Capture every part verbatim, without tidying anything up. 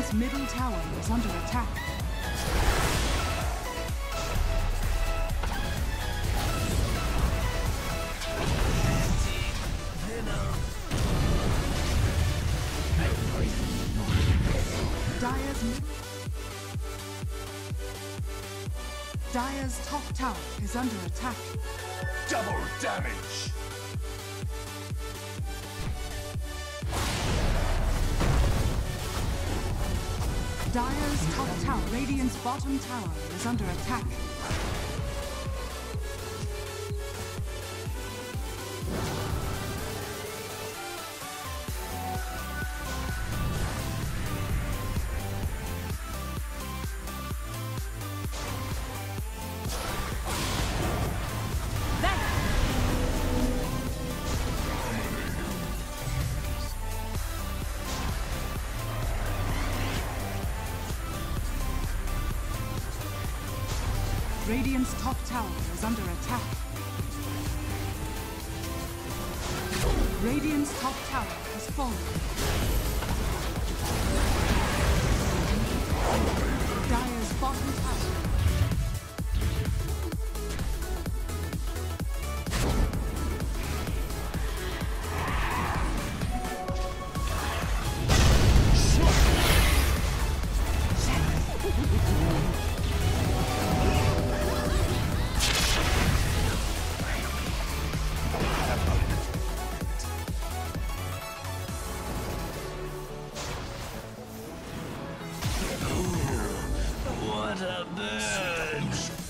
Radiant's middle tower is under attack. Dire's mid Dire's top tower is under attack. Double damage! Dire's top tower, Radiant's bottom tower, is under attack. Radiant's top tower is under attack. Radiant's top tower has fallen. Dire's bottom tower. What a bird!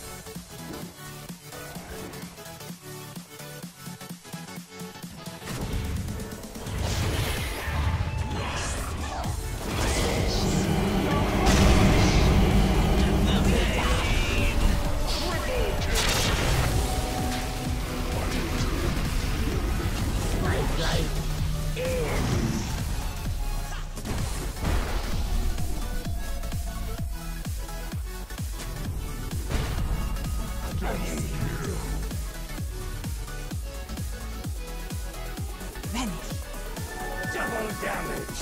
Double damage!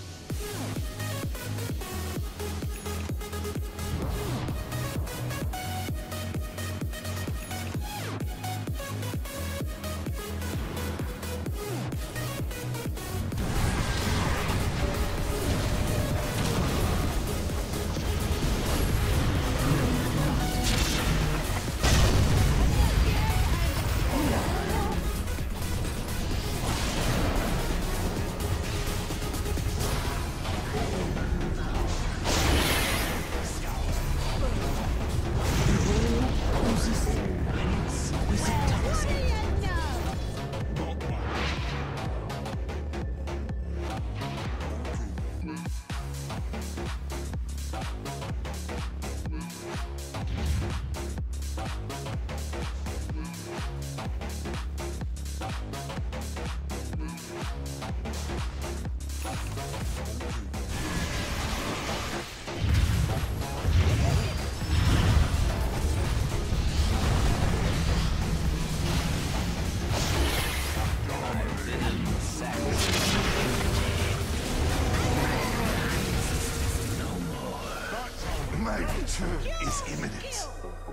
My return is imminent.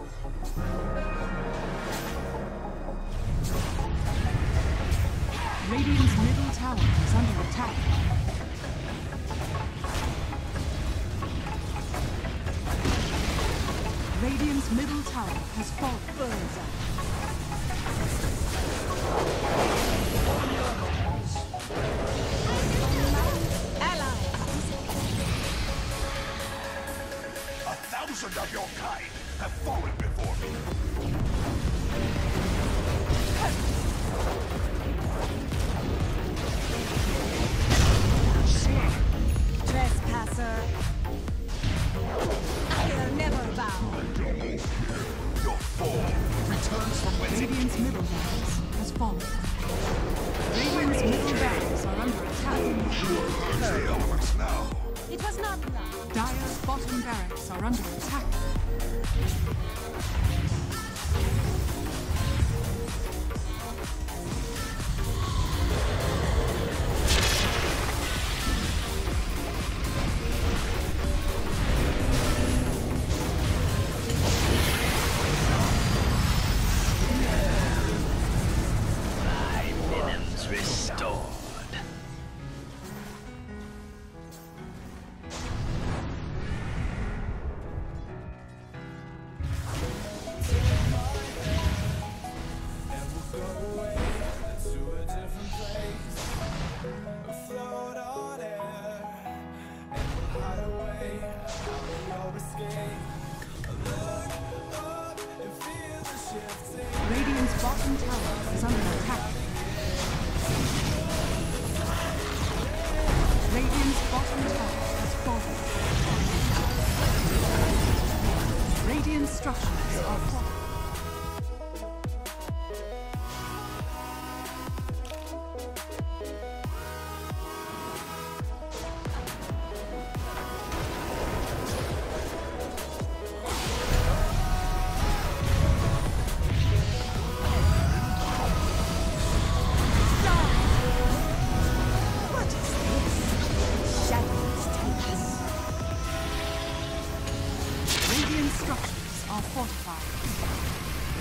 Radiant's middle tower is under attack. Radiant's middle tower has fallen. A thousand of your kind have fallen before me. Trespasser. I'll never bow. Your form returns from whence it Radiant's middle barracks has fallen. Radiant's middle barracks are under attack. the elements now. It was not love. Dire's bottom barracks are under attack. structures are falling. What is this? Shadows take us. Radiant structures are fortified.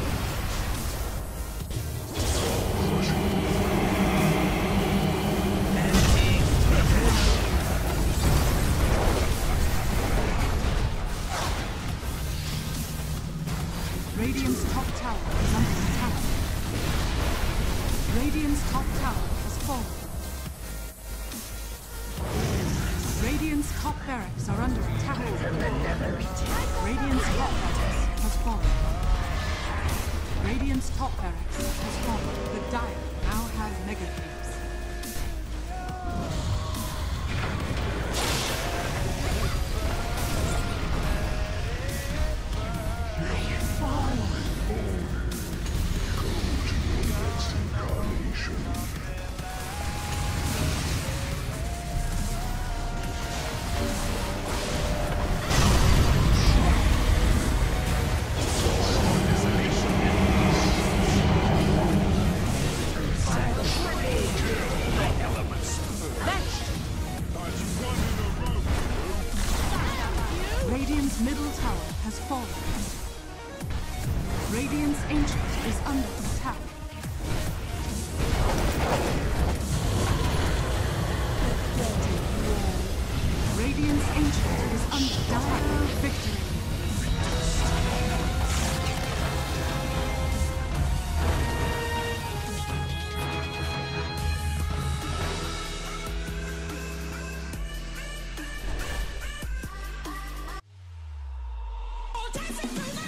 Radiant's top tower is under attack. Radiant's top tower has fallen. Radiant's top barracks are under attack. Radiant's top barracks has fallen. Radiant's top barracks has fallen. The Dire now have mega creeps. Radiant's middle tower has fallen. Radiant's ancient is under attack. Radiant's ancient is under dire victory. Dancing through the